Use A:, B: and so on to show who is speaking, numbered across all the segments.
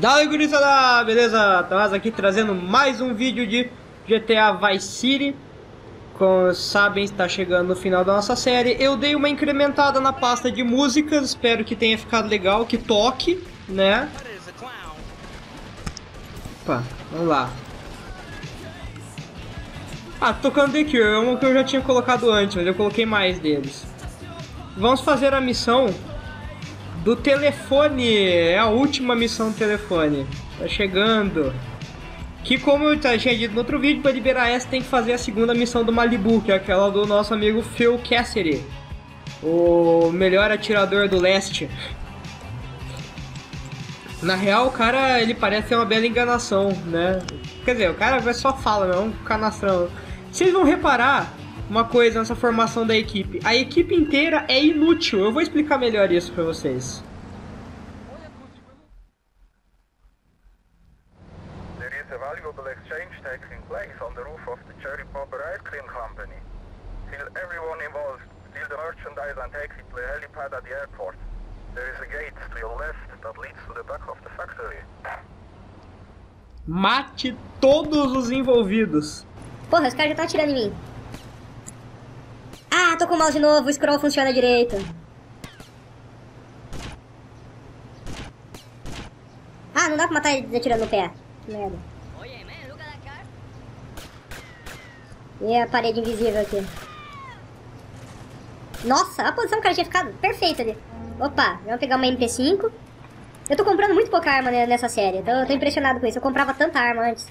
A: Dale, gurizada! Beleza? Estamos aqui trazendo mais um vídeo de GTA Vice City. Como sabem, está chegando no final da nossa série. Eu dei uma incrementada na pasta de músicas, espero que tenha ficado legal, que toque, né? Opa, vamos lá. Ah, tocando The Cure, é uma que eu já tinha colocado antes, mas eu coloquei mais deles. Vamos fazer a missão do telefone, é a última missão do telefone. Tá chegando. Que, como eu tinha dito no outro vídeo, para liberar essa tem que fazer a segunda missão do Malibu, que é aquela do nosso amigo Phil Cassidy, o melhor atirador do leste. Na real, o cara, ele parece ser uma bela enganação, né? Quer dizer, o cara só fala, não é um canastrão. Vocês vão reparar uma coisa nessa formação da equipe. A equipe inteira é inútil. Eu vou explicar melhor isso pra vocês.
B: There is a valuable exchange taking place on the roof of the Cherry Popper Ice Cream Company. Kill everyone involved, steal the merchandise and take it to the helipad at the airport. There is a gate to your left that leads to the back of the factory.
A: Mate todos os envolvidos.
C: Porra, os caras já estão atirando em mim. Ah, tô com o mouse de novo, o scroll funciona direito. Ah, não dá pra matar ele atirando no pé. Que merda. E a parede invisível aqui. Nossa, a posição que o cara tinha ficado perfeita ali. Opa, vamos pegar uma MP5. Eu tô comprando muito pouca arma nessa série, então eu tô impressionado com isso. Eu comprava tanta arma antes.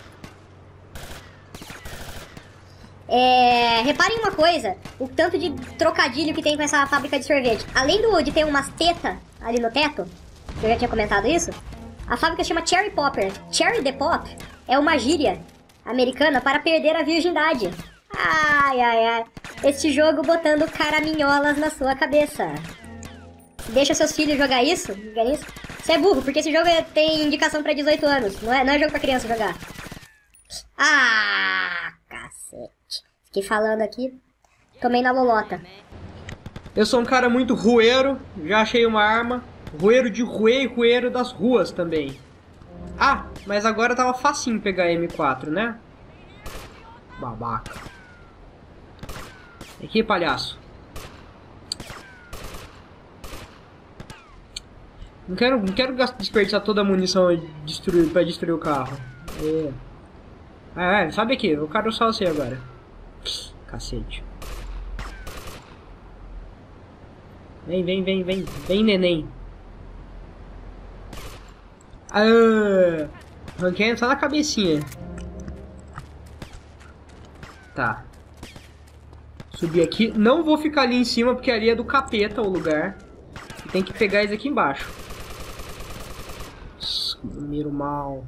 C: Reparem uma coisa, o tanto de trocadilho que tem com essa fábrica de sorvete. Além de ter umas tetas ali no teto, que eu já tinha comentado isso, a fábrica se chama Cherry Popper. Cherry the Pop é uma gíria americana para perder a virgindade. Ai, ai, ai. Este jogo botando caraminholas na sua cabeça. Deixa seus filhos jogar isso? Você é burro, porque esse jogo tem indicação para 18 anos. Não é jogo para criança jogar. Ah, cacete. Fiquei falando aqui. Tomei na lolota.
A: Eu sou um cara muito rueiro, já achei uma arma. Rueiro de ruê e rueiro das ruas também. Ah, mas agora tava facinho pegar M4, né? Babaca. Aqui, palhaço. Não quero desperdiçar toda a munição pra destruir o carro. Sabe aqui, eu quero só você agora. Cacete. Vem, neném. Ranquei só na cabecinha. Tá. Subir aqui. Não vou ficar ali em cima, porque ali é do capeta o lugar. Tem que pegar eles aqui embaixo. Miro mal.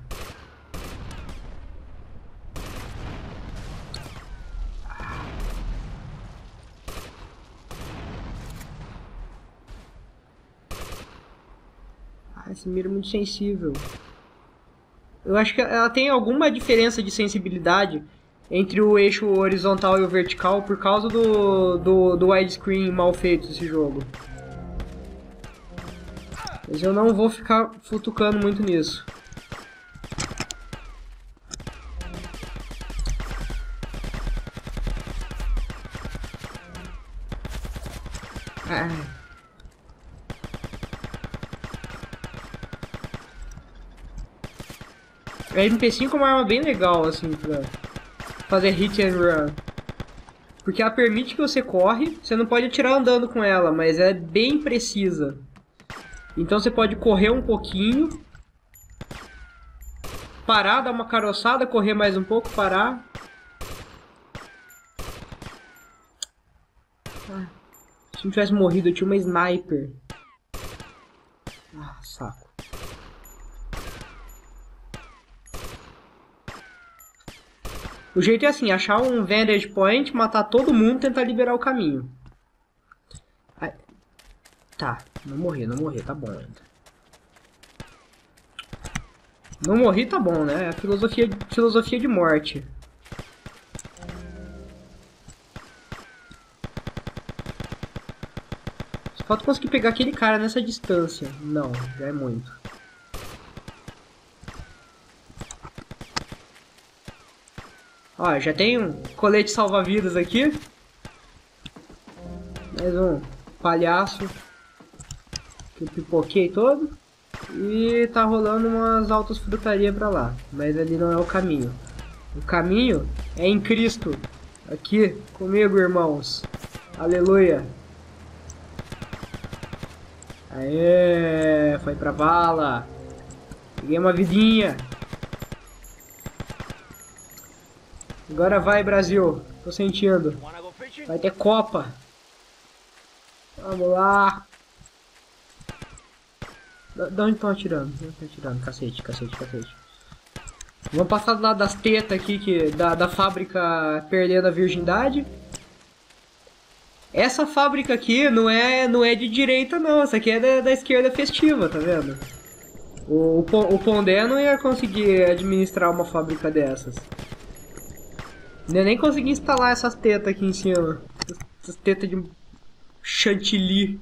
A: Esse mira é muito sensível. Eu acho que ela tem alguma diferença de sensibilidade entre o eixo horizontal e o vertical por causa do widescreen mal feito desse jogo. Mas eu não vou ficar futucando muito nisso. A MP5 é uma arma bem legal, assim, pra fazer hit and run. Porque ela permite que você corre, você não pode atirar andando com ela, mas é bem precisa. Então você pode correr um pouquinho, parar, dar uma caroçada, correr mais um pouco, parar. Se não tivesse morrido, eu tinha uma sniper. Ah, saco. O jeito é assim, achar um vantage point, matar todo mundo e tentar liberar o caminho. Ai. Tá, não morri, tá bom ainda. Não morri, tá bom, né? É filosofia de morte. Só falta conseguir pegar aquele cara nessa distância. Não, já é muito. Ó, já tem um colete salva-vidas aqui. Mais um palhaço que eu pipoquei todo. E tá rolando umas altas frutarias pra lá. Mas ali não é o caminho. O caminho é em Cristo. Aqui comigo, irmãos. Aleluia. Aê, foi pra vala. Peguei uma vidinha. Agora vai, Brasil. Tô sentindo. Vai ter Copa. Vamos lá. De onde estão atirando? Cacete. Vamos passar do lado das tetas aqui, da fábrica perdendo a virgindade. Essa fábrica aqui não é de direita não, essa aqui é da esquerda festiva, tá vendo? O Pondé não ia conseguir administrar uma fábrica dessas. Eu nem consegui instalar essas tetas aqui em cima. Essas tetas de chantilly.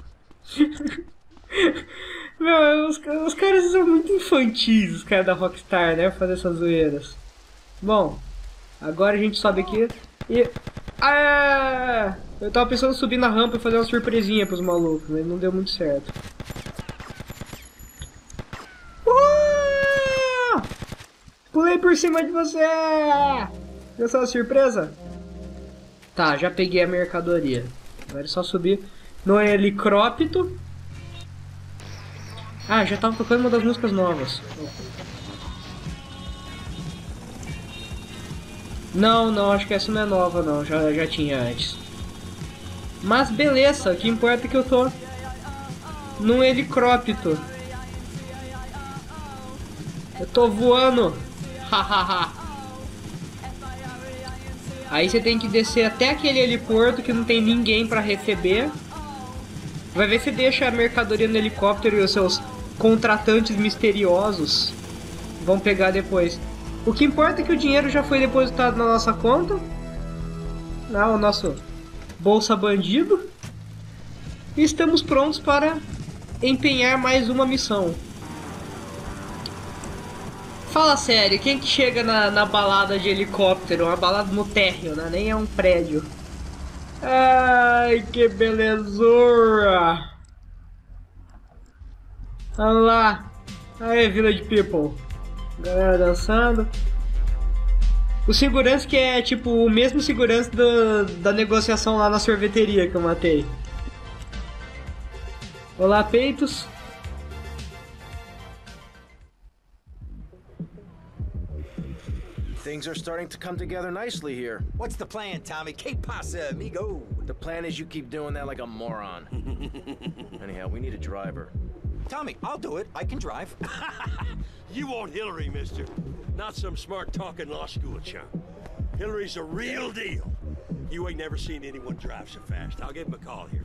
A: Meu, os caras são muito infantis, os caras da Rockstar, né? Fazer essas zoeiras. Bom, agora a gente sobe aqui e... Ah! Eu tava pensando em subir na rampa e fazer uma surpresinha pros malucos, mas não deu muito certo. Pulei por cima de você! Viu só a surpresa? Tá, já peguei a mercadoria. Agora é só subir no helicóptero. Ah, já tava tocando uma das músicas novas. Não, acho que essa não é nova não, já tinha antes. Mas beleza, o que importa é que eu tô num helicóptero. Eu tô voando. Hahaha. Aí você tem que descer até aquele heliporto que não tem ninguém pra receber. Vai ver se deixa a mercadoria no helicóptero e os seus contratantes misteriosos vão pegar depois. O que importa é que o dinheiro já foi depositado na nossa conta. O nosso bolsa bandido. E estamos prontos para empenhar mais uma missão. Fala sério, quem que chega na balada de helicóptero? Uma balada no térreo, né? Nem é um prédio. Ai, que belezura! Vamos lá! Aí, Village People. Galera dançando. O segurança que é tipo o mesmo segurança da negociação lá na sorveteria que eu matei. Olá, peitos.
D: Things are starting to come together nicely here.
E: What's the plan, Tommy? Que pasa, amigo?
D: The plan is you keep doing that like a moron. Anyhow, we need a driver.
E: Tommy, I'll do it. I can drive.
F: You want Hillary, mister. Not some smart-talking law school chump. Hillary's a real deal. You ain't never seen anyone drive so fast. I'll give him a call here.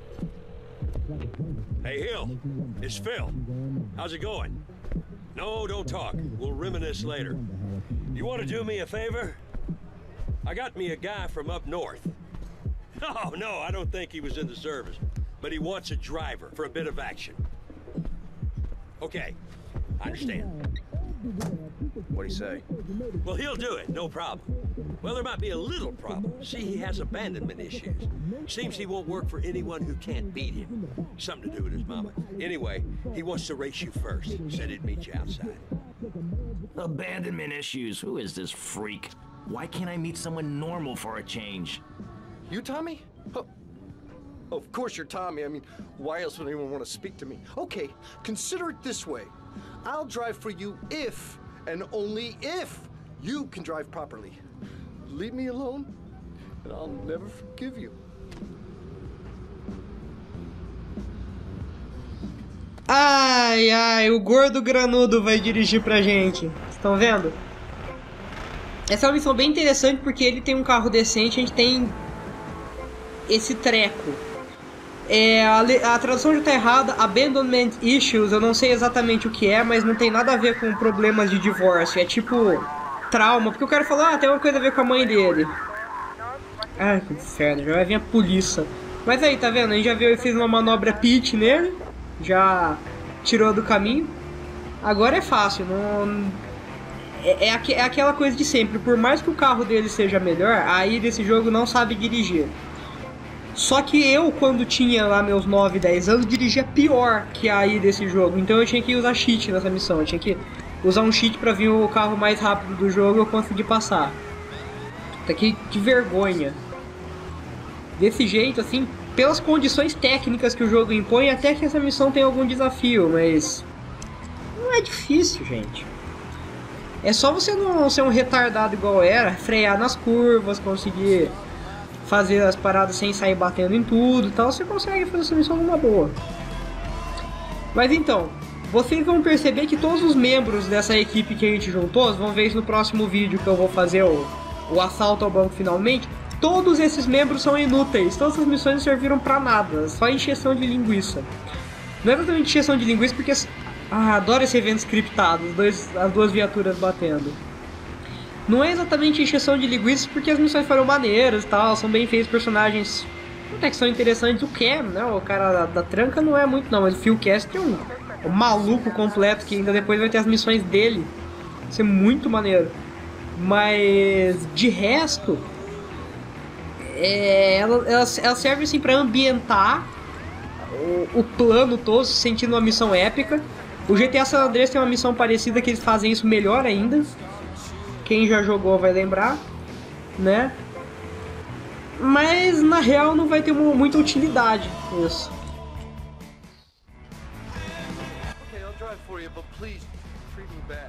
F: Hey, Hill. It's Phil. How's it going? No, don't talk. We'll reminisce later. You want to do me a favor? I got me a guy from up north. Oh, no, I don't think he was in the service. But he wants a driver for a bit of action. Okay, I understand.
D: What'd he say?
F: Well, he'll do it, no problem. Well, there might be a little problem. See, he has abandonment issues. Seems he won't work for anyone who can't beat him. Something to do with his mama. Anyway, he wants to race you first. Said he'd meet you outside.
G: Abandonment issues. Who is this freak? Why can't I meet someone normal for a change?
H: You, Tommy? Oh, of course you're Tommy. I mean, why else would anyone want to speak to me? Okay, consider it this way. I'll drive for you if, and only if, you can drive properly. Leave me alone, and I'll never forgive you.
A: Ai, ai, o gordo granudo vai dirigir pra gente. Estão vendo? Essa é uma missão bem interessante porque ele tem um carro decente, a gente tem esse treco. A tradução já tá errada, abandonment issues, eu não sei exatamente o que é, mas não tem nada a ver com problemas de divórcio, é tipo trauma, porque o cara falou, tem uma coisa a ver com a mãe dele. Ai, que inferno, já vai vir a polícia. Mas aí, tá vendo? A gente já viu e fez uma manobra pit nele, já tirou do caminho. Agora é fácil, não... é aquela coisa de sempre. Por mais que o carro dele seja melhor, a AI desse jogo não sabe dirigir. Só que eu, quando tinha lá meus 9, 10 anos, dirigia pior que a AI desse jogo. Então eu tinha que usar cheat nessa missão. Eu tinha que usar um cheat pra vir o carro mais rápido do jogo e eu conseguir passar. Que vergonha. Desse jeito, assim, pelas condições técnicas que o jogo impõe, até que essa missão tem algum desafio, mas não é difícil, gente. É só você não ser um retardado igual era, frear nas curvas, conseguir fazer as paradas sem sair batendo em tudo e tal, você consegue fazer essa missão numa boa. Mas então, vocês vão perceber que todos os membros dessa equipe que a gente juntou, vão ver isso no próximo vídeo que eu vou fazer o assalto ao banco finalmente, todos esses membros são inúteis, todas as missões não serviram pra nada, só encheção de linguiça. Não é exatamente encheção de linguiça porque... adoro esse evento scriptado, as duas viaturas batendo. Não é exatamente encheção de linguiça porque as missões foram maneiras e tal, são bem feitos, personagens até que são interessantes. O Cam, né, o cara da tranca não é muito não, mas o Phil Castle é um maluco completo que ainda depois vai ter as missões dele. Vai ser muito maneiro. Mas de resto, ela serve assim pra ambientar o plano todo, sentindo uma missão épica. O GTA San Andreas tem uma missão parecida que eles fazem isso melhor ainda. Quem já jogou vai lembrar, né? Mas na real não vai ter muita utilidade isso.
H: Okay, I'll drive for you, but please treat me bad.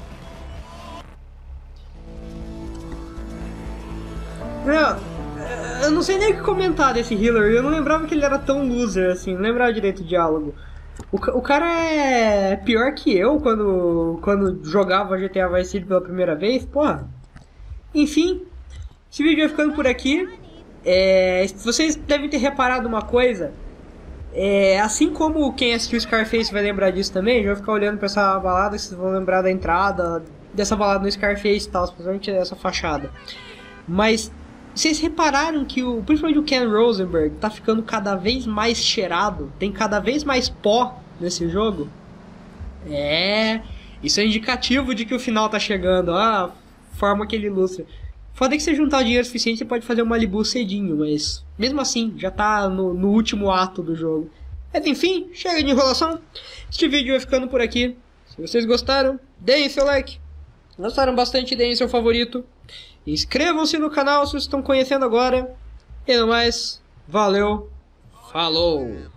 A: Eu não sei nem o que comentar desse Hillary. Eu não lembrava que ele era tão loser assim, não lembrava direito o diálogo. O cara é pior que eu quando jogava GTA Vice City pela primeira vez, porra. Enfim, esse vídeo vai ficando por aqui. Vocês devem ter reparado uma coisa. Assim como quem assistiu Scarface vai lembrar disso também, já vai ficar olhando pra essa balada, vocês vão lembrar da entrada dessa balada no Scarface e tal, principalmente dessa fachada. Mas vocês repararam que principalmente o Ken Rosenberg tá ficando cada vez mais cheirado? Tem cada vez mais pó nesse jogo? Isso é indicativo de que o final tá chegando. A forma que ele ilustra. Foda que você juntar o dinheiro suficiente, você pode fazer um Malibu cedinho, mas mesmo assim, já tá no último ato do jogo. Mas enfim, chega de enrolação. Este vídeo vai ficando por aqui. Se vocês gostaram, deem seu like. Gostaram bastante, deem seu favorito. Inscrevam-se no canal se vocês estão conhecendo agora. E no mais, valeu, falou!